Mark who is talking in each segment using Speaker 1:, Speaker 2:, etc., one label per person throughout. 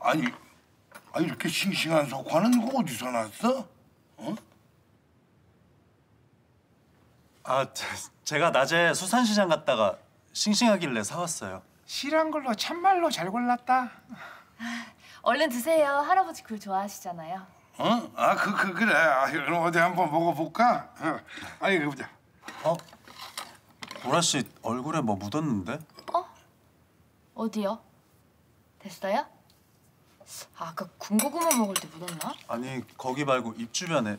Speaker 1: 아니, 이렇게 싱싱한 석화는 이거 어디서 났어? 어?
Speaker 2: 제가 낮에 수산시장 갔다가 싱싱하길래 사왔어요.
Speaker 3: 실한 걸로 참말로 잘 골랐다.
Speaker 4: 얼른 드세요. 할아버지 굴 좋아하시잖아요.
Speaker 1: 어? 그래. 그럼 어디 한번 먹어볼까? 아니, 보자.
Speaker 2: 보라 씨 얼굴에 뭐 묻었는데?
Speaker 4: 어디요? 됐어요? 아까 군고구마 먹을 때 묻었나?
Speaker 2: 아니, 거기 말고 입 주변에.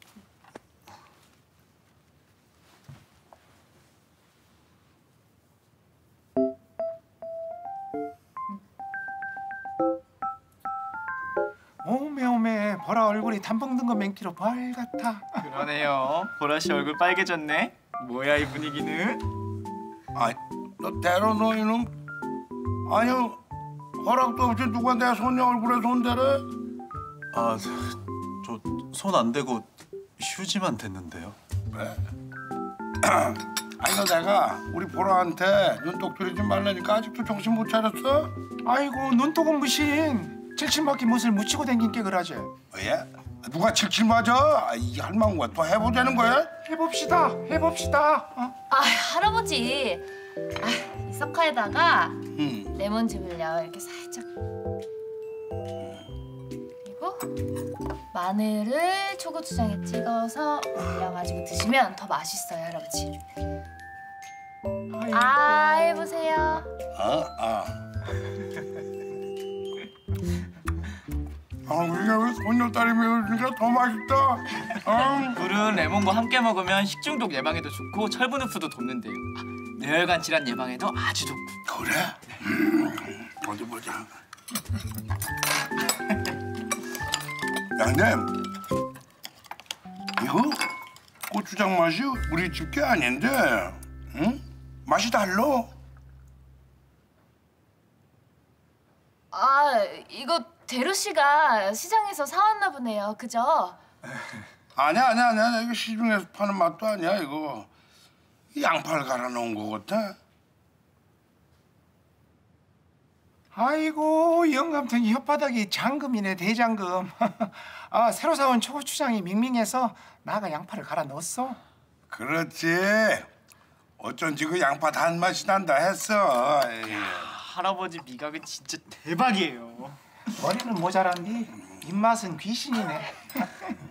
Speaker 3: 오메 보라 얼굴이 단풍 든 거 맹기로 빨갛다.
Speaker 5: 그러네요. 보라 씨 얼굴 빨개졌네. 뭐야 이 분위기는?
Speaker 1: 아니, 너 대로 너 이놈. 아니, 허락도 없이 누가 내 손녀 얼굴에 손대래?
Speaker 2: 저 손 안 대고 휴지만 댔는데요.
Speaker 1: 그래. 아니, 너 내가 우리 보라한테 눈독 들이지 말라니까 아직도 정신 못 차렸어?
Speaker 3: 아이고 눈독은 무신. 칠칠맞기 못을 묻히고 댕긴 게 그러지.
Speaker 1: 왜? 누가 칠칠 맞아? 이 할망구가 또 해보자는 거야?
Speaker 3: 해봅시다.
Speaker 4: 할아버지. 이 석화에다가 레몬즙을요 이렇게 살짝. 그리고 마늘을 초고추장에 찍어서 올려가지고 드시면 더 맛있어요, 할아버지. 해보세요.
Speaker 1: 이게 왜 손녀딸이 매우니까 더 맛있다.
Speaker 5: 굴은 레몬과 함께 먹으면 식중독 예방에도 좋고 철분 흡수도 돕는데요. 뇌혈관 질환 예방에도 아주 좋고.
Speaker 1: 그래? 어디 보자. 야, 근데 이거 고추장 맛이 우리 집 게 아닌데, 응? 맛이 달라.
Speaker 4: 이거 대루 씨가 시장에서 사왔나 보네요, 그죠?
Speaker 1: 아니야. 이거 시중에서 파는 맛도 아니야, 이거. 양파를 갈아 넣은 거 같아.
Speaker 3: 아이고 영감탱이 혓바닥이 장금이네 대장금. 새로 사온 초고추장이 밍밍해서 나가 양파를 갈아 넣었어.
Speaker 1: 그렇지. 어쩐지 그 양파 단맛이 난다 했어.
Speaker 5: 할아버지 미각은 진짜 대박이에요.
Speaker 3: 머리는 모자란디 입맛은 귀신이네.